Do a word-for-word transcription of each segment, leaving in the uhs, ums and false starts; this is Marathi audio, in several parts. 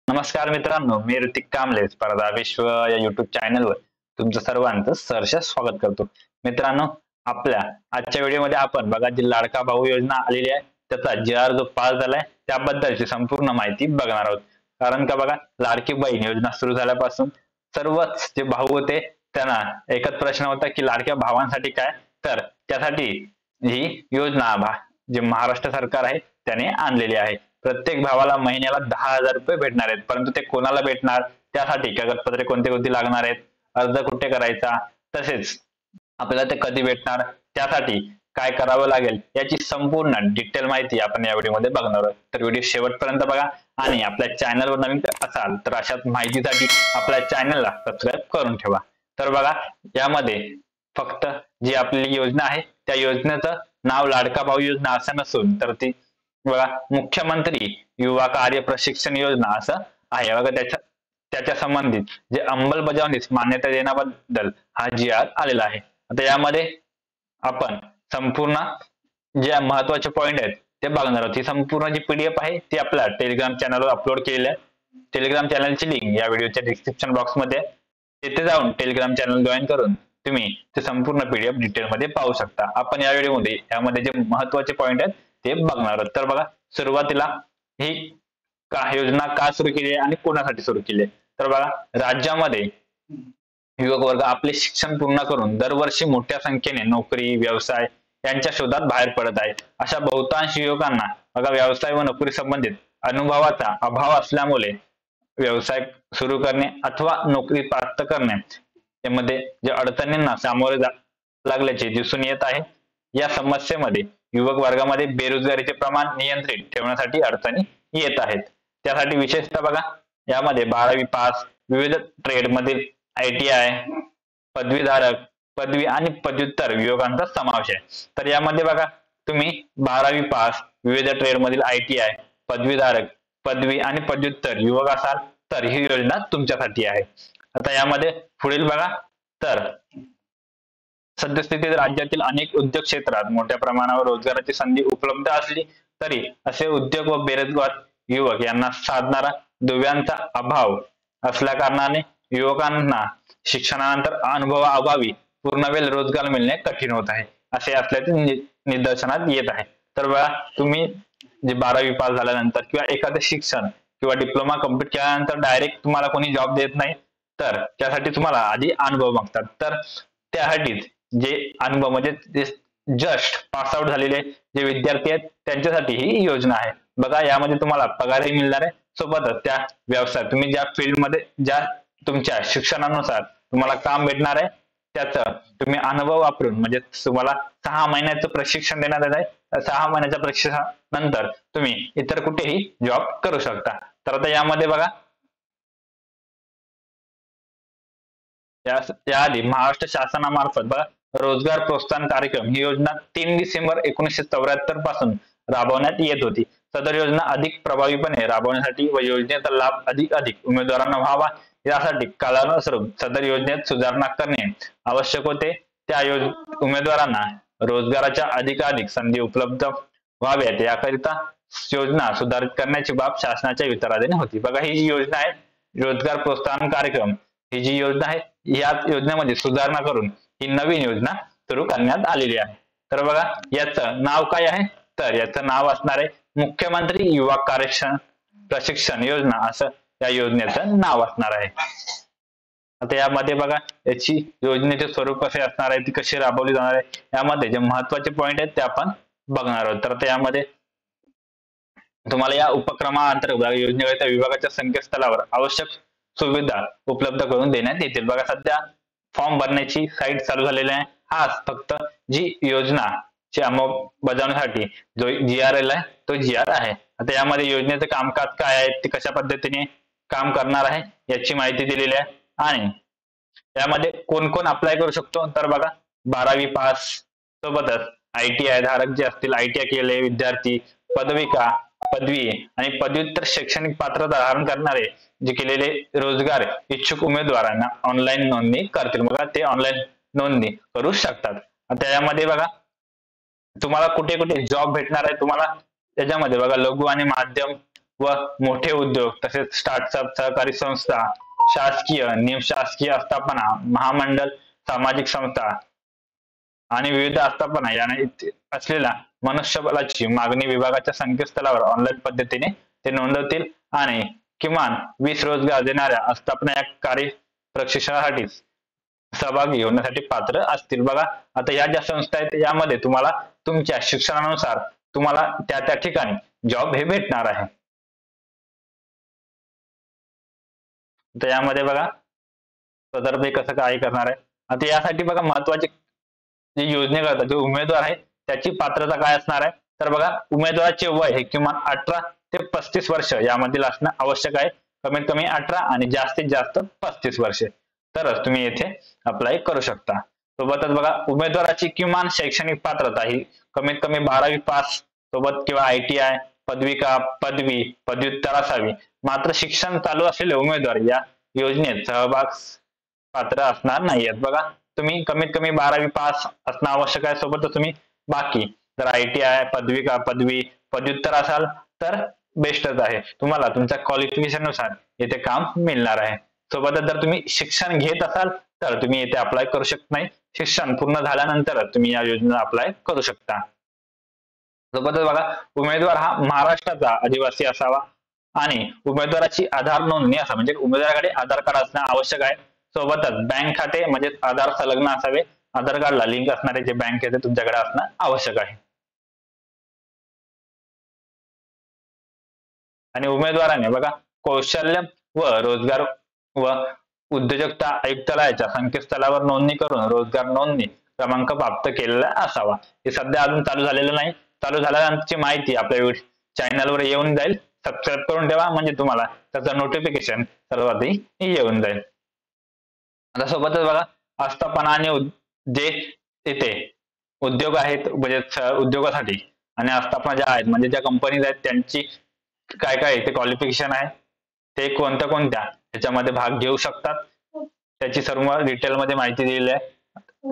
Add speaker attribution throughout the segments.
Speaker 1: नमस्कार मित्रांनो, मी ऋतिक कांबळे स्पर्धा विश्व या युट्यूब चॅनलवर तुमचं सर्वांचं सहर्ष स्वागत करतो. मित्रांनो, आपल्या आजच्या व्हिडिओमध्ये आपण बघा जी लाडका भाऊ योजना आलेली आहे त्याचा जी आर जो पास झालाय त्याबद्दलची संपूर्ण माहिती बघणार आहोत. कारण का बघा, लाडकी बहीण योजना सुरू झाल्यापासून सर्वच जे भाऊ होते त्यांना एकच प्रश्न होता की लाडक्या भावांसाठी काय, तर त्यासाठी ही योजना जे महाराष्ट्र सरकार आहे त्याने आणलेली आहे. प्रत्येक भावाला महिन्याला दहा हजार रुपये भेटणार आहेत, परंतु ते कोणाला भेटणार, त्यासाठी कागदपत्रे कोणती कोणती लागणार आहेत, अर्ज कुठे करायचा, तसेच आपल्याला ते कधी भेटणार, त्यासाठी काय करावं लागेल याची संपूर्ण डिटेल माहिती आपण या व्हिडिओमध्ये बघणार आहोत. तर व्हिडिओ शेवटपर्यंत बघा आणि आपल्या चॅनलवर नवीन असाल तर अशाच माहितीसाठी आपल्या चॅनलला सबस्क्राईब करून ठेवा. तर बघा, यामध्ये फक्त जी आपली योजना आहे त्या योजनेचं नाव लाडका भाऊ योजना असं नसून तर ती बघा मुख्यमंत्री युवा कार्य प्रशिक्षण योजना असं आहे. बघा, त्याच्या त्याच्या संबंधित जे अंमलबजावणीस मान्यता देण्याबद्दल हा जी आर आलेला आहे. आता यामध्ये आपण संपूर्ण जे महत्वाचे पॉइंट आहेत ते बघणार आहोत. ही संपूर्ण जी पीडीएफ आहे ती आपल्या टेलिग्राम चॅनलवर अपलोड केलेली आहे. टेलिग्राम चॅनलची लिंक या व्हिडिओच्या डिस्क्रिप्शन बॉक्स मध्ये, तिथे जाऊन टेलिग्राम चॅनल जॉईन करून तुम्ही ते संपूर्ण पीडीएफ डिटेल मध्ये पाहू शकता. आपण या व्हिडिओमध्ये यामध्ये जे महत्वाचे पॉइंट आहेत ते बघणार आहोत. तर बघा, सुरुवातीला ही का योजना का सुरू केली आहे आणि कोणासाठी सुरू केली आहे. तर बघा, राज्यामध्ये युवक वर्ग आपले शिक्षण पूर्ण करून दरवर्षी मोठ्या संख्येने नोकरी व्यवसाय यांच्या शोधात बाहेर पडत आहे. अशा बहुतांश युवकांना बघा व्यवसाय व नोकरी संबंधित अनुभवाचा अभाव असल्यामुळे व्यवसाय सुरू करणे अथवा नोकरी प्राप्त करणे यामध्ये जे अडचणींना सामोरे लागल्याचे दिसून येत आहे. या समस्येमध्ये युवक वर्गामध्ये बेरोजगारीचे प्रमाण नियंत्रित ठेवण्यासाठी अडचणी येत आहेत. त्यासाठी विशेषतः बघा, यामध्ये बारावी पास, विविध ट्रेड मधील आय टी आय पदवीधारक, पदवी आणि पदव्युत्तर युवकांचा समावेश आहे. तर यामध्ये बघा, तुम्ही बारावी पास, विविध ट्रेड मधील आय टी आय पदवीधारक, पदवी आणि पदव्युत्तर युवक असाल तर ही योजना तुमच्यासाठी आहे. आता यामध्ये पुढील बघा, तर सद्यस्थितीत राज्यातील अनेक उद्योग क्षेत्रात मोठ्या प्रमाणावर रोजगाराची संधी उपलब्ध असली तरी असे उद्योग व बेरोजगार युवक यांना साधणारा दुव्यांचा अभाव असल्या कारणाने युवकांना शिक्षणानंतर अनुभवाअभावी पूर्णवेळ रोजगार मिळणे कठीण होत आहे, असे असल्याचे निदर्शनात येत आहे. तर बघा, तुम्ही जे बारावी पास झाल्यानंतर किंवा एखादं शिक्षण किंवा डिप्लोमा कम्प्लीट केल्यानंतर डायरेक्ट तुम्हाला कोणी जॉब देत नाही, तर त्यासाठी तुम्हाला आधी अनुभव मागतात. तर त्यासाठीच जे अनुभव म्हणजे जस्ट पास आउट झालेले जे विद्यार्थी आहेत त्यांच्यासाठी ही योजना आहे. बघा, यामध्ये तुम्हाला पगारही मिळणार आहे, सोबतच त्या व्यवसाय तुम्ही ज्या फील्ड मध्ये ज्या तुमच्या शिक्षणानुसार तुम्हाला काम भेटणार आहे त्याचं तुम्ही अनुभव वापरून म्हणजे तुम्हाला सहा महिन्याचं प्रशिक्षण देण्यात येत आहे. सहा महिन्याच्या प्रशिक्षणानंतर तुम्ही इतर कुठेही जॉब करू शकता. तर आता यामध्ये बघा, याआधी महाराष्ट्र शासनामार्फत बघा रोजगार प्रोत्साहन कार्यक्रम ही योजना तीन डिसेंबर एकोणीसशे चौऱ्याहत्तर पासून राबवण्यात येत होती. सदर योजना अधिक प्रभावीपणे राबवण्यासाठी व योजनेचा लाभ अधिक अधिक उमेदवारांना व्हावा यासाठी कालानुसार सदर योजनेत सुधारणा करणे आवश्यक होते. त्या उमेदवारांना रोजगाराच्या अधिकाधिक संधी उपलब्ध व्हाव्यात याकरिता योजना सुधारित करण्याची बाब शासनाच्या विचाराधीन होती. बघा, ही जी योजना आहे रोजगार प्रोत्साहन कार्यक्रम ही जी योजना आहे या योजनेमध्ये सुधारणा करून ही नवीन योजना सुरू करण्यात आलेली आहे. तर बघा, याचं नाव काय आहे, तर याचं नाव असणार आहे मुख्यमंत्री युवा कार्य प्रशिक्षण योजना असं या योजनेचं नाव असणार आहे. आता यामध्ये बघा, याची योजनेचे स्वरूप कसे असणार आहे, ती कशी राबवली जाणार आहे, यामध्ये जे महत्वाचे पॉइंट आहेत ते आपण बघणार आहोत. तर यामध्ये तुम्हाला या उपक्रमाअंतर्गत योजनेकरिता विभागाच्या संकेतस्थळावर आवश्यक सुविधा उपलब्ध करून देण्यात येतील. बघा, सध्या फॉर्म भरण्याची साईट चालू झालेली आहे. हा फक्त जी योजनाची अंमलबजावणीसाठी जो जी आर एल आहे तो जी आर आहे. आता यामध्ये योजनेचे कामकाज काय आहे, ते कशा पद्धतीने काम करणार आहे याची माहिती दिलेली आहे. आणि यामध्ये कोण कोण अप्लाय करू शकतो, तर बघा, बारावी पास सोबतच आय टी आय धारक जे असतील, आय टी आय केलेले विद्यार्थी, पदविका पदवी आणि पदव्युत्तर शैक्षणिक पात्रता धारण करणारे जे केलेले रोजगार इच्छुक उमेदवारांना ऑनलाईन नोंदणी करतील. बघा, ते ऑनलाईन नोंदणी करू शकतात. आता यामध्ये बघा, तुम्हाला कुठे कुठे जॉब भेटणार आहे, तुम्हाला त्याच्यामध्ये बघा लघु आणि माध्यम व मोठे उद्योग तसेच स्टार्टअप, सहकारी संस्था, शासकीय, निमशासकीय आस्थापना, महामंडळ, सामाजिक संस्था आणि विविध आस्थापना याने असलेल्या मनुष्यबळाची मागणी विभागाच्या संकेतस्थळावर ऑनलाईन पद्धतीने ते नोंदवतील आणि किमान वीस रोजगार देणाऱ्या आस्थापना या कार्य प्रशिक्षणासाठी सहभागी होण्यासाठी पात्र असतील. बघा आता या ज्या संस्था आहेत यामध्ये तुम्हाला तुमच्या शिक्षणानुसार तुम्हाला त्या त्या ठिकाणी जॉब हे भेटणार आहे. तर यामध्ये बघा सदर कसं काय करणार आहे. आता यासाठी बघा महत्वाचे जे योजनेकरता जो उमेदवार आहे त्याची पात्रता काय असणार आहे. तर बघा उमेदवाराचे वय हे किमान अठरा ते पस्तीस वर्ष यामधील असणं आवश्यक आहे. कमीत कमी अठरा आणि जास्तीत जास्त पस्तीस वर्षे तरच तुम्ही येथे अप्लाय करू शकता. सोबतच बघा उमेदवाराची किमान शैक्षणिक पात्रता ही कमीत कमी बारावी पास सोबत किंवा आय टी आय, पदविका, पदवी, पदव्युत्तर असावी. मात्र शिक्षण चालू असलेले उमेदवार या योजनेत सहभाग पात्र असणार नाहीयेत. बघा तुम्ही कमीत कमी बारावी पास असणं आवश्यक आहे. सोबतच तुम्ही बाकी जर आय टी आय, पदविका, पदवी, पदव्युत्तर असाल तर बेस्टच आहे. तुम्हाला तुमच्या क्वालिफिकेशन नुसार येथे काम मिळणार आहे. सोबतच जर तुम्ही शिक्षण घेत असाल तर तुम्ही येथे अप्लाय करू शकत नाही. शिक्षण पूर्ण झाल्यानंतर तुम्ही या योजनेला अप्लाय करू शकता. सोबतच बघा उमेदवार हा महाराष्ट्राचा आदिवासी असावा आणि उमेदवाराची आधार नोंदणी असा म्हणजे उमेदवाराकडे आधार कार्ड असणं आवश्यक आहे. सोबतच बँक खाते म्हणजे आधार संलग्न असावे. आधार कार्डला लिंक असणारे जे बँक खाते तुमच्याकडे असणं आवश्यक आहे. आणि उमेदवाराने बघा कौशल्य व रोजगार व उद्योजकता आयुक्तालयाच्या संकेतस्थळावर नोंदणी करून रोजगार नोंदणी क्रमांक प्राप्त केलेला असावा. हे सध्या अजून चालू झालेलं नाही. चालू झाल्यानंतरची माहिती आपल्या चॅनलवर येऊन जाईल. सबस्क्राईब करून ठेवा म्हणजे तुम्हाला त्याचं नोटिफिकेशन सर्वात येऊन जाईल. आता सोबतच बघा आस्थापना आणि जे येथे उद्योग आहेत म्हणजे उद्योगासाठी आणि आस्थापना ज्या आहेत म्हणजे ज्या कंपनीज आहेत त्यांची काय काय इथे क्वालिफिकेशन आहे ते कोणत्या कोणत्या त्याच्यामध्ये भाग घेऊ शकतात त्याची सर्व डिटेल मध्ये माहिती दिलेली आहे.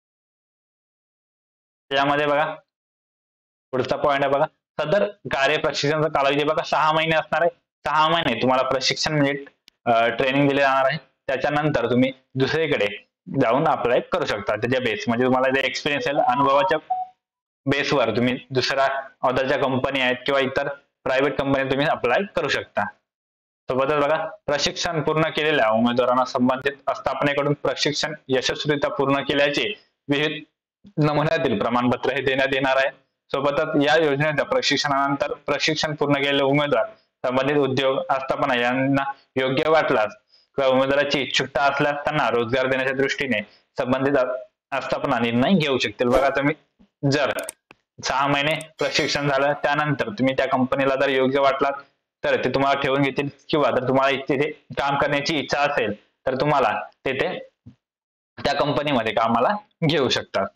Speaker 1: यामध्ये बघा पुढचा पॉइंट आहे बघा सदर कार्य प्रशिक्षणाचा कालावधी बघा सहा महिने असणार आहे. सहा महिने तुम्हाला प्रशिक्षण म्हणजे ट्रेनिंग दिले जाणार आहे. त्याच्यानंतर तुम्ही दुसरीकडे जाऊन अप्लाय करू शकता. त्याच्या बेस म्हणजे तुम्हाला जे एक्सपिरियन्स आहे अनुभवाच्या बेसवर तुम्ही दुसऱ्या ऑर्डरच्या कंपनी आहेत किंवा इतर प्रायव्हेट कंपनी तुम्ही अप्लाय करू शकता. सोबतच बघा प्रशिक्षण पूर्ण केलेल्या उमेदवारांना संबंधित आस्थापनेकडून प्रशिक्षण यशस्वीरित्या पूर्ण केल्याचे विविध नमुन्यातील प्रमाणपत्र हे देण्यात येणार आहे. सोबतच या योजनेच्या प्रशिक्षणानंतर प्रशिक्षण पूर्ण केलेले उमेदवार संबंधित उद्योग आस्थापना यांना योग्य वाटल्यास किंवा उमेदवाराची इच्छुकता असल्यास त्यांना रोजगार देण्याच्या दृष्टीने संबंधित आस्थापना निर्णय घेऊ शकतील. बघा तुम्ही जर सहा महिने प्रशिक्षण झालं त्यानंतर तुम्ही त्या कंपनीला जर योग्य वाटलात तर ते तुम्हाला ठेवून घेतील किंवा जर तुम्हाला तिथे काम करण्याची इच्छा असेल तर तुम्हाला तिथे त्या कंपनीमध्ये कामाला घेऊ शकतात.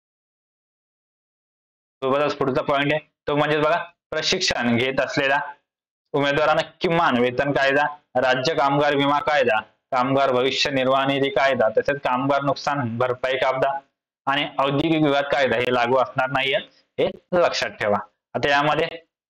Speaker 1: सोबतच पुढचा पॉइंट आहे तो म्हणजे बघा प्रशिक्षण घेत असलेल्या उमेदवारांना किमान वेतन कायदा, राज्य कामगार विमा कायदा, कामगार भविष्य निर्वाह निधी कायदा तसेच कामगार नुकसान भरपाई कायदा आणि औद्योगिक विवाद कायदा हे लागू असणार नाहीये हे लक्षात ठेवा. आता यामध्ये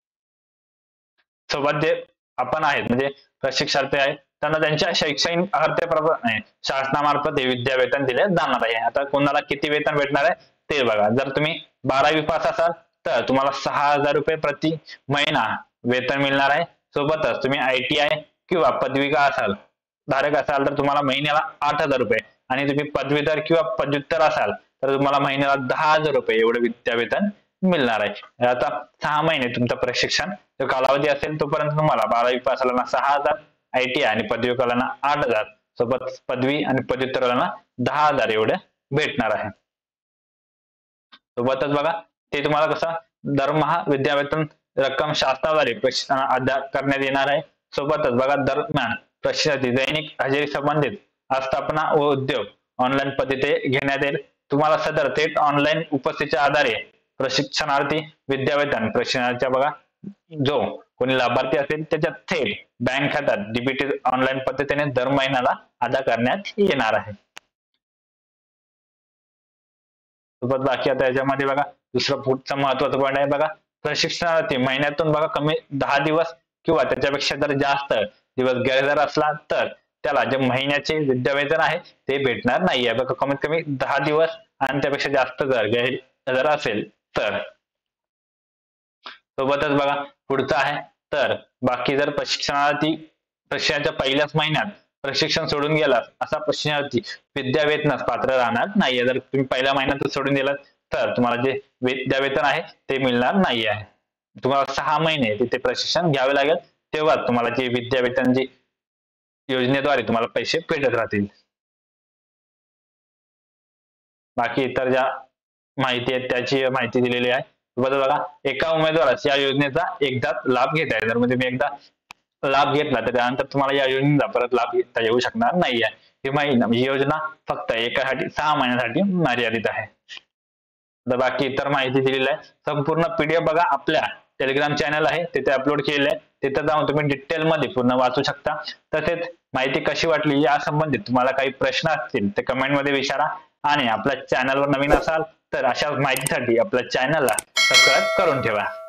Speaker 1: सोबत जे आपण आहेत म्हणजे प्रशिक्षणार्थी आहेत त्यांना त्यांच्या शैक्षणिक अर्हतेप्रमाणे शासनामार्फत हे विद्या वेतन दिले जाणार आहे. आता कोणाला किती वेतन भेटणार आहे ते बघा. जर तुम्ही बारावी पास असाल तर तुम्हाला सहा हजार रुपये प्रति महिना वेतन मिळणार आहे. सोबतच तुम्ही आय टी आय किंवा पदविका असाल धारक असाल तर तुम्हाला महिन्याला आठ हजार रुपये आणि तुम्ही पदवीधर किंवा पदव्युत्तर असाल तर तुम्हाला महिन्याला दहा हजार रुपये एवढं विद्या वेतन मिळणार आहे. आता सहा महिने तुमचं प्रशिक्षण जो कालावधी असेल तोपर्यंत तुम्हाला बारावी पासाला सहा हजार, आय टी आय आणि पदविकालांना आठ हजार सोबत पदवी आणि पदव्युत्तरांना दहा हजार एवढे भेटणार आहे. सोबतच बघा ते तुम्हाला कसं दरमहा विद्या वेतन रक्कम शासनाद्वारे प्रशिक्षण अदा करण्यात येणार आहे. सोबतच बघा दरम्यान प्रशिक्षणार्थी दैनिक हजेरी संबंधित आस्थापना व उद्योग ऑनलाईन पद्धतीने घेण्यात येईल. तुम्हाला सदर थेट ऑनलाईन उपस्थितीच्या आधारे प्रशिक्षणार्थी विद्या वेतन प्रशिक्षणाच्या बघा जो कोणी लाभार्थी असेल त्याच्या थेट बँक खात्यात डीबीटी ऑनलाईन पद्धतीने दर महिन्याला अदा करण्यात येणार आहे. सोबत बाकी आता याच्यामध्ये बघा दुसरं पुढचा महत्वाचा पॉईंट आहे बघा प्रशिक्षणार्थी महिन्यातून बघा कमी दहा दिवस किंवा त्याच्यापेक्षा जर जास्त दिवस गैरहजर असला तर त्याला जे महिन्याचे विद्यावेतन आहे ते भेटणार नाहीये. बघा कमीत कमी दहा दिवस आणि त्यापेक्षा जास्त जर गैरहजर असेल तर. सोबतच बघा पुढचं आहे तर बाकी जर प्रशिक्षणार्थी प्रशिक्षणाच्या पहिल्याच महिन्यात प्रशिक्षण सोडून गेला असा प्रशिक्षणार्थी विद्यावेतनास पात्र राहणार नाहीये. जर तुम्ही पहिल्या महिन्यात सोडून गेलात तर तुम्हाला जे विद्यावेतन आहे ते मिळणार नाही आहे. तुम्हाला सहा महिने तिथे प्रशिक्षण घ्यावे लागेल तेव्हा तुम्हाला जे विद्यावेतन जी योजनेद्वारे तुम्हाला पैसे भेटत राहतील. बाकी इतर ज्या माहिती आहे त्याची माहिती दिलेली आहे. बघा एका उमेदवारास या योजनेचा एकदाच लाभ घेता येईल. जर म्हणजे मी एकदा लाभ घेतला तर त्यानंतर तुम्हाला या योजनेचा परत लाभ घेता येऊ शकणार नाही आहे. ही महिना योजना फक्त एकासाठी सहा महिन्यासाठी मर्यादित आहे. तर बाकी इतर माहिती दिलेली आहे. संपूर्ण पीडीएफ बघा आपल्या टेलिग्राम चॅनल आहे तिथे अपलोड केले आहे. तिथे जाऊन तुम्ही डिटेल मध्ये पूर्ण वाचू शकता. तसेच माहिती कशी वाटली या संबंधित तुम्हाला काही प्रश्न असतील ते कमेंट मध्ये विचारा आणि आपल्या चॅनलवर नवीन असाल तर अशा माहितीसाठी आपल्या चॅनलला सबस्क्राईब करून ठेवा.